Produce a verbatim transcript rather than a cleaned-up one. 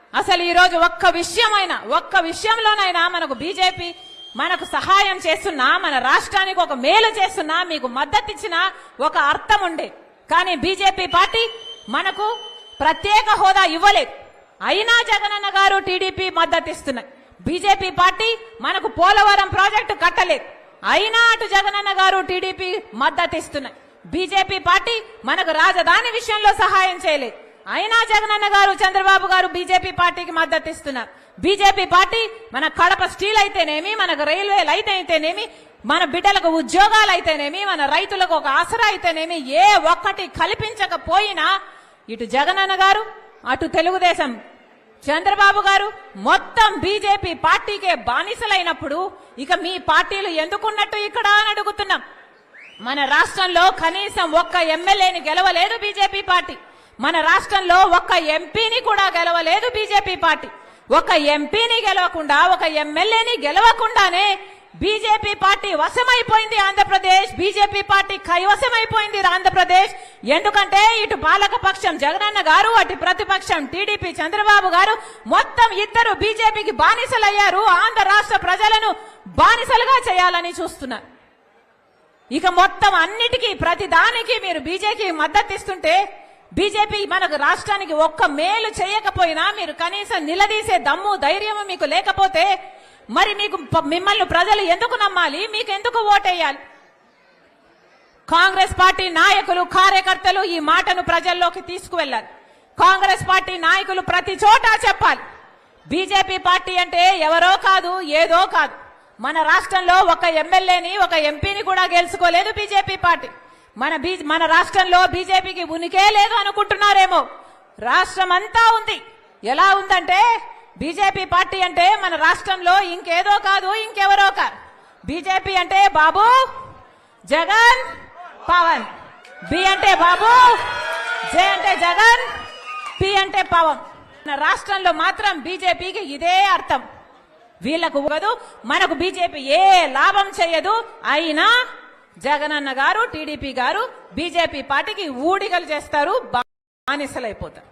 అసలు ఈ రోజు ఒక్క విషయమైనా ఒక్క విషయంలోనైనా మనకు బీజేపీ మనకు సహాయం చేస్తున్నా, మన రాష్ట్రానికి ఒక మేలు చేస్తున్నా, మీకు మద్దతు ఇచ్చినా ఒక అర్థం ఉండే. కానీ బీజేపీ పార్టీ మనకు ప్రత్యేక హోదా ఇవ్వలేదు. అయినా జగనన్న గారు టీడీపీ మద్దతు ఇస్తున్నాయి. బీజేపీ పార్టీ మనకు పోలవరం ప్రాజెక్టు కట్టలేదు. అయినా అటు జగనన్న గారు టీడీపీ మద్దతు ఇస్తున్నాయి. బీజేపీ పార్టీ మనకు రాజధాని విషయంలో సహాయం చేయలేదు. అయినా జగనన్న గారు చంద్రబాబు గారు బీజేపీ పార్టీకి మద్దతు ఇస్తున్నారు. బీజేపీ పార్టీ మన కడప స్టీల్ అయితేనేమి, మనకు రైల్వేలు అయితేనేమి, మన బిడ్డలకు ఉద్యోగాలు అయితేనేమి, మన రైతులకు ఒక ఆసరా అయితేనేమి, ఏ ఒక్కటి కల్పించకపోయినా ఇటు జగనన్న గారు అటు తెలుగుదేశం చంద్రబాబు గారు మొత్తం బీజేపీ పార్టీకే బానిసలైనప్పుడు ఇక మీ పార్టీలు ఎందుకున్నట్టు ఇక్కడ అని అడుగుతున్నాం. మన రాష్ట్రంలో కనీసం ఒక్క ఎమ్మెల్యేని గెలవలేదు బీజేపీ పార్టీ. మన రాష్ట్రంలో ఒక్క ఎంపీని కూడా గెలవలేదు బీజేపీ పార్టీ. ఒక ఎంపీని గెలవకుండా, ఒక ఎమ్మెల్యేని గెలవకుండానే బీజేపీ పార్టీ వశమైపోయింది ఆంధ్రప్రదేశ్. బీజేపీ పార్టీ కైవశమైపోయింది ఆంధ్రప్రదేశ్. ఎందుకంటే ఇటు పాలక పక్షం జగనన్న గారు, అటు ప్రతిపక్షం టీడీపీ చంద్రబాబు గారు మొత్తం ఇద్దరు బీజేపీకి బానిసలయ్యారు. ఆంధ్ర రాష్ట్ర ప్రజలను బానిసలుగా చేయాలని చూస్తున్నారు. ఇక మొత్తం అన్నిటికీ ప్రతి దానికి మీరు బీజేపీ మద్దతు ఇస్తుంటే, బీజేపీ మనకు రాష్ట్రానికి ఒక్క మేలు చేయకపోయినా మీరు కనీసం నిలదీసే దమ్ము ధైర్యము మీకు లేకపోతే మరి మీకు మిమ్మల్ని ప్రజలు ఎందుకు నమ్మాలి? మీకు ఎందుకు ఓటేయాలి? కాంగ్రెస్ పార్టీ నాయకులు, కార్యకర్తలు ఈ మాటను ప్రజల్లోకి తీసుకువెళ్ళాలి. కాంగ్రెస్ పార్టీ నాయకులు ప్రతి చోట చెప్పాలి, బీజేపీ పార్టీ అంటే ఎవరో కాదు, ఏదో కాదు. మన రాష్ట్రంలో ఒక ఎమ్మెల్యేని, ఒక ఎంపీని కూడా గెలుచుకోలేదు బీజేపీ పార్టీ. మన బీ మన రాష్ట్రంలో బీజేపీకి ఉనికే లేదు అనుకుంటున్నారేమో. రాష్ట్రం అంతా ఉంది. ఎలా ఉందంటే బీజేపీ పార్టీ అంటే మన రాష్ట్రంలో ఇంకేదో కాదు, ఇంకెవరో కాదు. బీజేపీ అంటే బాబు, జగన్, పవన్. బి అంటే బాబు, జే అంటే జగన్, పి అంటే పవన్. మన రాష్ట్రంలో మాత్రం బీజేపీకి ఇదే అర్థం. వీళ్లకు కాదు, మనకు బీజేపీ ఏ లాభం చేయదు. అయినా జగనన్న గారు, టీడీపీ గారు బీజేపీ పార్టీకి ఊడిగలు చేస్తారు, బానిసలైపోతారు.